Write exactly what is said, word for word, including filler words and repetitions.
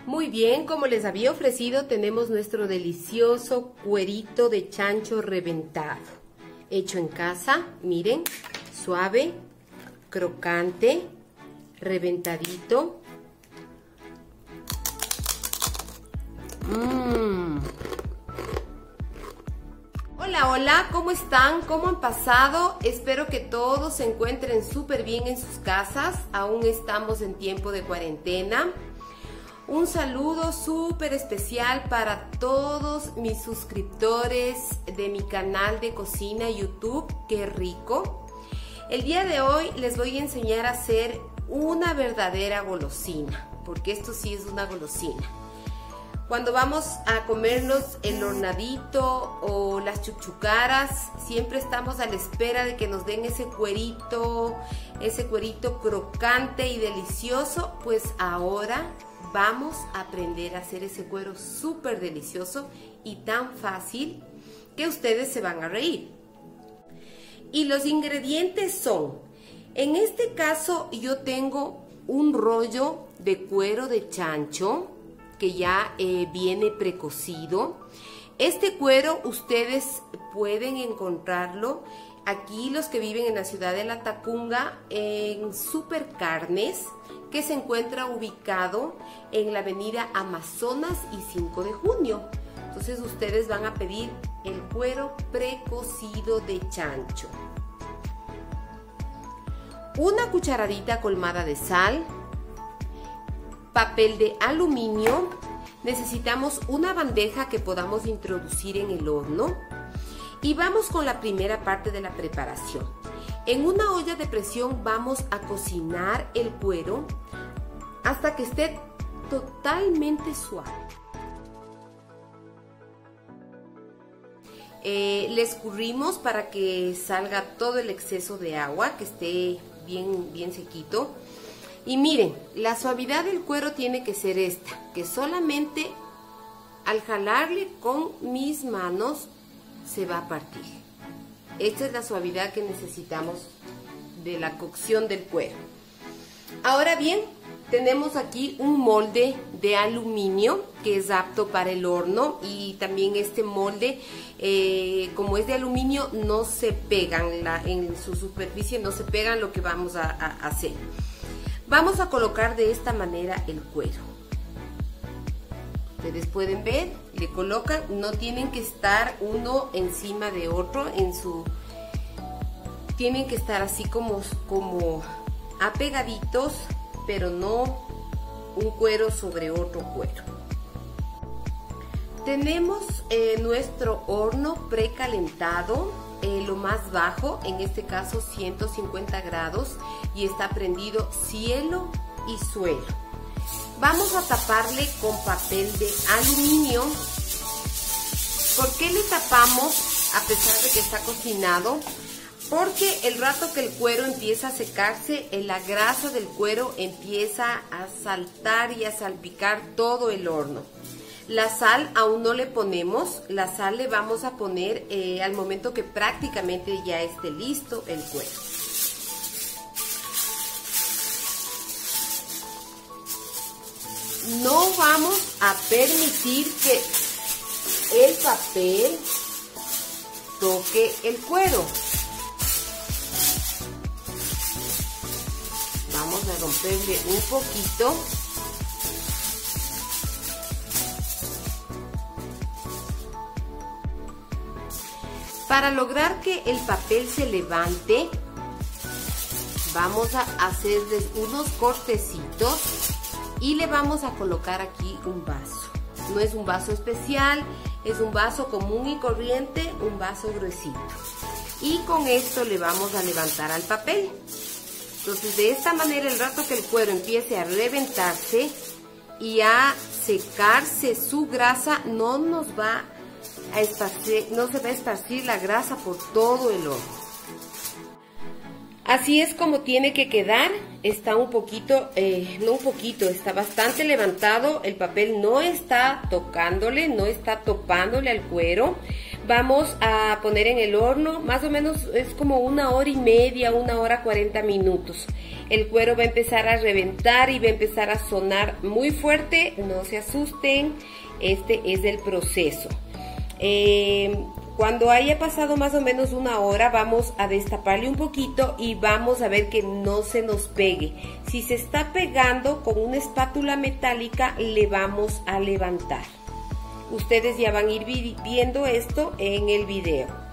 Muy bien, como les había ofrecido, tenemos nuestro delicioso cuerito de chancho reventado. Hecho en casa, miren, suave, crocante, reventadito. Mmm. Hola, hola, ¿cómo están? ¿Cómo han pasado? Espero que todos se encuentren súper bien en sus casas. Aún estamos en tiempo de cuarentena. Un saludo súper especial para todos mis suscriptores de mi canal de cocina YouTube, Qué Rico. El día de hoy les voy a enseñar a hacer una verdadera golosina, porque esto sí es una golosina. Cuando vamos a comernos el hornadito o las chuchucaras, siempre estamos a la espera de que nos den ese cuerito, ese cuerito crocante y delicioso. Pues ahora vamos a aprender a hacer ese cuero súper delicioso y tan fácil que ustedes se van a reír. Y los ingredientes son, en este caso yo tengo un rollo de cuero de chancho que ya eh, viene precocido. Este cuero ustedes pueden encontrarlo aquí, los que viven en la ciudad de La Tacunga, en Supercarnes, que se encuentra ubicado en la avenida Amazonas y cinco de junio. Entonces ustedes van a pedir el cuero precocido de chancho. Una cucharadita colmada de sal, papel de aluminio, necesitamos una bandeja que podamos introducir en el horno y vamos con la primera parte de la preparación. En una olla de presión vamos a cocinar el cuero hasta que esté totalmente suave. Eh, le escurrimos para que salga todo el exceso de agua, que esté bien, bien sequito. Y miren, la suavidad del cuero tiene que ser esta, que solamente al jalarle con mis manos se va a partir. Esta es la suavidad que necesitamos de la cocción del cuero. Ahora bien, tenemos aquí un molde de aluminio que es apto para el horno, y también este molde, eh, como es de aluminio, no se pegan la, en su superficie, no se pegan lo que vamos a, a hacer. Vamos a colocar de esta manera el cuero. Ustedes pueden ver, le colocan, no tienen que estar uno encima de otro en su... Tienen que estar así como, como apegaditos, pero no un cuero sobre otro cuero. Tenemos eh, nuestro horno precalentado. Eh, lo más bajo, en este caso ciento cincuenta grados, y está prendido cielo y suelo. Vamos a taparle con papel de aluminio. ¿Por qué le tapamos a pesar de que está cocinado? Porque el rato que el cuero empieza a secarse, la grasa del cuero empieza a saltar y a salpicar todo el horno. La sal aún no le ponemos, la sal le vamos a poner eh, al momento que prácticamente ya esté listo el cuero. No vamos a permitir que el papel toque el cuero. Vamos a romperle un poquito. Para lograr que el papel se levante, vamos a hacer unos cortecitos y le vamos a colocar aquí un vaso. No es un vaso especial, es un vaso común y corriente, un vaso gruesito. Y con esto le vamos a levantar al papel. Entonces, de esta manera, el rato que el cuero empiece a reventarse y a secarse su grasa, no nos va a esparcir, no se va a esparcir la grasa por todo el horno. Así es como tiene que quedar. Está un poquito, eh, no un poquito, está bastante levantado. El papel no está tocándole, no está topándole al cuero. Vamos a poner en el horno, más o menos es como una hora y media, una hora cuarenta minutos. El cuero va a empezar a reventar y va a empezar a sonar muy fuerte, no se asusten, este es el proceso. Eh, cuando haya pasado más o menos una hora vamos a destaparle un poquito y vamos a ver que no se nos pegue. Si se está pegando, con una espátula metálica le vamos a levantar. Ustedes ya van a ir viendo esto en el video.